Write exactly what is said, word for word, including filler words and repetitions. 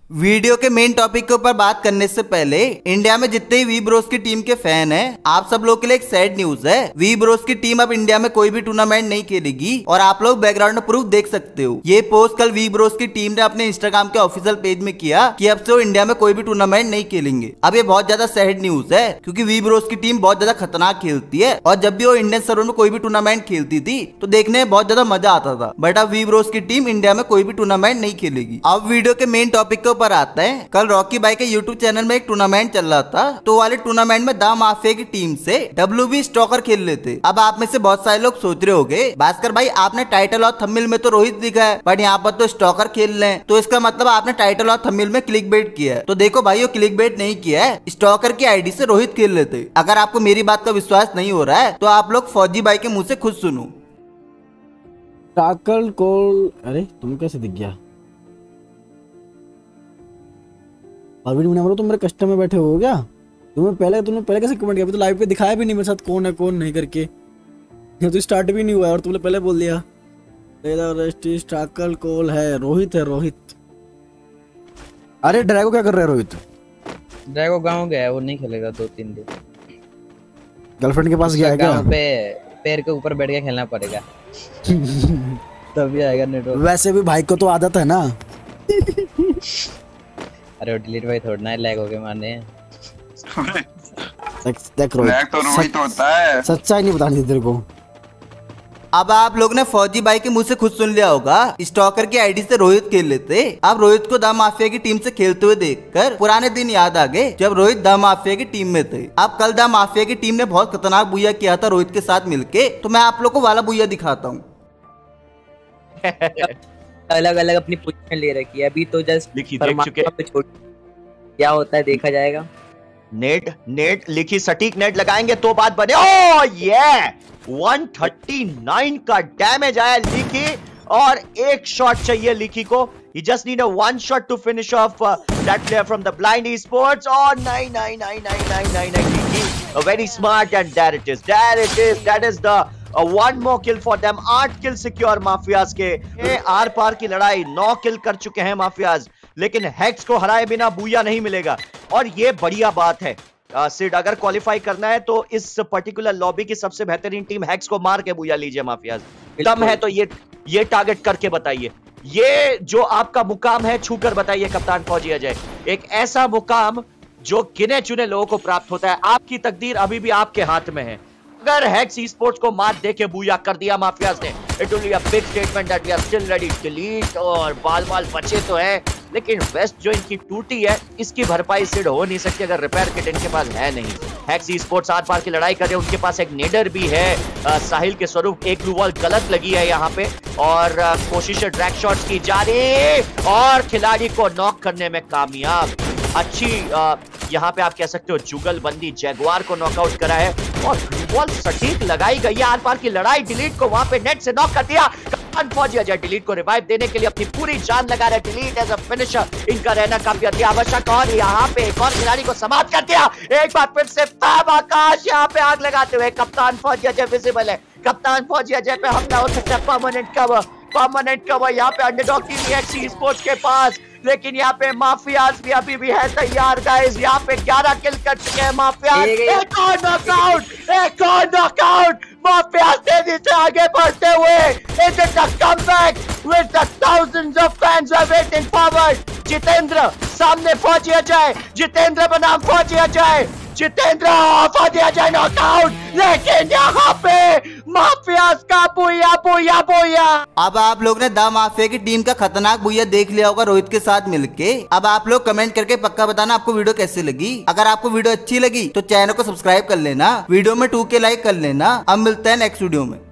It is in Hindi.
वीडियो के मेन टॉपिक के ऊपर बात करने से पहले इंडिया में जितने वी ब्रोस की टीम के फैन हैं, आप सब लोग के लिए एक सैड न्यूज है। वी ब्रोस की टीम अब इंडिया में कोई भी टूर्नामेंट नहीं खेलेगी और आप लोग बैकग्राउंड में प्रूफ देख सकते हो। ये पोस्ट कल वी ब्रोस की टीम ने अपने इंस्टाग्राम के ऑफिशियल पेज में किया कि अब से वो इंडिया में कोई भी टूर्नामेंट नहीं खेलेंगे। अब ये बहुत ज्यादा सैड न्यूज है क्योंकि वी ब्रोस की टीम बहुत ज्यादा खतरनाक खेलती है और जब भी वो इंडियन सर्वर में कोई भी टूर्नामेंट खेलती थी तो देखने में बहुत ज्यादा मजा आता था। बट अब वी ब्रोस की टीम इंडिया में कोई भी टूर्नामेंट नहीं खेलेगी। अब वीडियो के मेन टॉपिक के ऊपर आता है। कल रॉकी भाई के यूट्यूब चैनल में एक टूर्नामेंट चल रहा था, तो वाले टूर्नामेंट में द माफिया की टीम से डब्ल्यू बी स्टॉकर खेल रहे थे। अब आप में से बहुत सारे लोग सोच रहे होंगे भास्कर भाई आपने टाइटल और थंबनेल में तो रोहित लिखा है बट यहाँ पर तो स्टॉकर खेल रहे हैं, तो इसका मतलब आपने टाइटल और थंबनेल में क्लिक बेट किया है। तो देखो भाई वो क्लिक बेट नहीं किया है, स्टॉकर की आईडी से रोहित खेल रहे थे। अगर आपको मेरी बात का विश्वास नहीं हो रहा है तो आप लोग फौजी भाई के मुंह से खुद सुनो। टाकल कॉल, अरे तुम कैसे दिख गया? अरविंद मुनावर तुम मेरे कस्टम में बैठे हो क्या? तुम्हें पहले तुमने पहले कैसे कमेंट किया? तो लाइव पे दिखाया भी नहीं मेरे साथ कौन है कौन नहीं करके। ये तो स्टार्ट भी नहीं हुआ और तुमने पहले बोल दिया टाकल कॉल है, रोहित है रोहित। अरे ड्रैगो क्या कर रहा है रोहित? ड्रैगो गांव गया है, वो नहीं खेलेगा दो तीन दिन। गर्लफ्रेंड के पास गया है क्या? गांव पे पैर के ऊपर बैठ के खेलना पड़ेगा तभी आएगा नेटवर्क। वैसे भी भाई को तो आदत है ना अरे डिलीट भाई थोड़ा ना लैग हो के मारने हैं। देख रोहित, लैग तो रोहित होता है, सच्चाई नहीं बतानी तेरे को। अब आप लोग ने फौजी भाई के मुंह से खुद सुन लिया होगा, स्टॉकर की आईडी से रोहित खेल लेते। अब रोहित को द माफिया की टीम से खेलते हुए देखकर पुराने दिन याद आ गए जब रोहित द माफिया की टीम में थे। अब कल द माफिया की टीम ने बहुत खतरनाक बुया किया था रोहित के साथ मिलके, तो मैं आप लोग को वाला बुया दिखाता हूँ। अलग अलग अपनी पोजीशन ले रखी है अभी तो जस्ट लिखी देख चुके क्या होता है देखा जाएगा। नेट नेट लिखी सटीक नेट लगाएंगे तो बात बने। ओ ये एक सौ उनतालीस का डैमेज आया लिखी और एक शॉट चाहिए लिखी को। He just need a one shot to finish off uh, that player from the Blind Esports. Oh nine nine nine nine nine nine nine Licky, uh, very smart and there it is, there it is, that is the uh, one more kill for them. आठ किल सिक्योर माफियाज के। ये आर पार की लड़ाई नौ किल कर चुके हैं माफियाज, लेकिन हैक्स को हराए बिना बूया नहीं मिलेगा और ये बढ़िया बात है। uh, सिड अगर क्वालिफाई करना है तो इस पर्टिकुलर लॉबी की सबसे बेहतरीन टीम हैक्स को मार के बूया लीजिए माफियाज। दम है तो ये ये टारगेट करके बताइए, ये जो आपका मुकाम है छूकर बताइए कप्तान फौजी अजय। एक ऐसा मुकाम जो गिने चुने लोगों को प्राप्त होता है, आपकी तकदीर अभी भी आपके हाथ में है। अगर हैक्स ई-स्पोर्ट्स को मात देके बूया कर दिया माफियाज ने, it will be a big statement that we are still ready. Delete और बाल बाल बचे तो है, लेकिन वेस्ट जो इनकी टूटी है इसकी भरपाई सिड हो नहीं सकती अगर रिपेयर किट इनके पास है नहीं। हैक्स ई-स्पोर्ट्स आर पार की लड़ाई कर रहे हैं, उनके पास एक नेडर भी है आ, साहिल के स्वरूप। एक ब्लू वॉल गलत लगी है यहाँ पे और आ, कोशिश ड्रैग शॉट्स की जा रही और खिलाड़ी को नॉक करने में कामयाब। अच्छी यहाँ पे आप कह सकते हो जुगलबंदी, जैगुआर को नॉकआउट करा है और बॉल सटीक लगाई गई है। आर पार की लड़ाई, डिलीट को वहां पे नेट से नॉक कर दिया। कप्तान फौजी अजय डिलीट को रिवाइव देने के लिए अपनी पूरी जान लगा रहे। डिलीट एज अ फिनिशर इनका रहना काफी अति आवश्यक और यहाँ पे एक और खिलाड़ी को समाप्त कर दिया। एक बार फिर से ताब आकाश यहाँ पे आग लगाते हुए कप्तान फौजी अजय विजिबल है। कप्तान फौजी अजय पे हमला हो सकता है, परमानेंट कवर परमानेंट कवर यहाँ पे अंडरडॉग टीम हैक्स ई-स्पोर्ट्स के पास, लेकिन यहाँ पे माफियाज भी अभी भी है तैयार गाइस। यहाँ पे ग्यारह किल कर चुके हैं माफियाज। एक और नॉकआउट, एक और नॉकआउट, माफियाज तेजी से आगे बढ़ते हुए। Is it a comeback with the thousands of fans are waiting forward? Jitendra सामने फौजी अजय, जितेंद्र बनाम फौजी अजय, जितेंद्र फौजी अजय नॉकआउट, लेकिन यहाँ पे माफियाज का बुया बुया बुया। अब आप लोग ने द माफिया की टीम का खतरनाक बुया देख लिया होगा रोहित के साथ मिलके। अब आप लोग कमेंट करके पक्का बताना आपको वीडियो कैसी लगी। अगर आपको वीडियो अच्छी लगी तो चैनल को सब्सक्राइब कर लेना, वीडियो में टू के लाइक कर लेना। अब मिलते हैं नेक्स्ट वीडियो में।